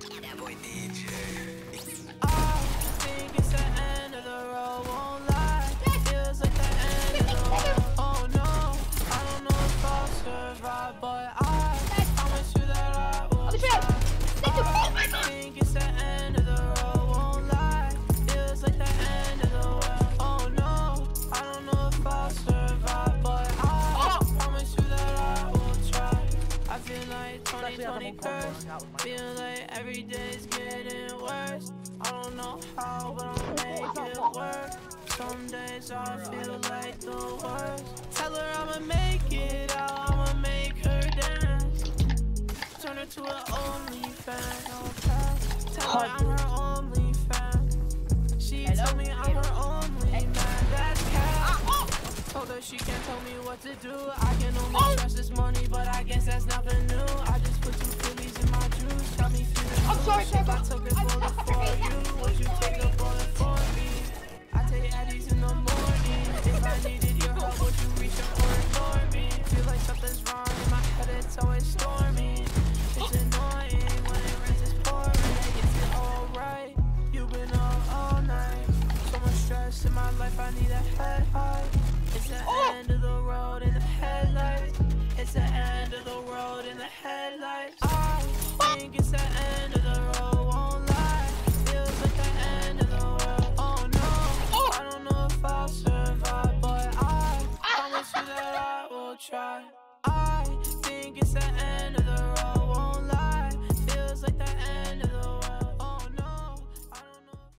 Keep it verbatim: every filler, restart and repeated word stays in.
That boy D J. I think it's the end of the road, won't lie. Feels like the end of the world. Oh no, I don't know if I'll survive, but I promise you that I will try. I think it's the end of the road, won't lie. Feels like the end of the world. Oh no, I don't know if I'll survive, but I promise you that I will try. I feel like twenty twenty curse. Feel like every day's getting worse. I don't know how, but I'll make it work. Some days I feel like the worst. Tell her I'ma make it out, I'ma make her dance. Turn her to an OnlyFans. Tell her I'm her only fan. She told me I'm her only man. That's cat. Told her she can't tell me what to do. I can only trust this money, but I guess that's nothing new. I just put two Phillies in my juice, got me feeling I'm sorry, loose. If I took a bullet for you, would you take a bullet for me? I take Addies in the morning. If I needed your help, would you reach out or ignore me? Feel like something's wrong in my head, it's always stormy. It's annoying when it rains, it's pouring. Is it alright? You've been up all night. So much stress in my life, I need a head high. It's the end of the road in the headlights. It's the end of the road in the headlights. I think it's the end of the road.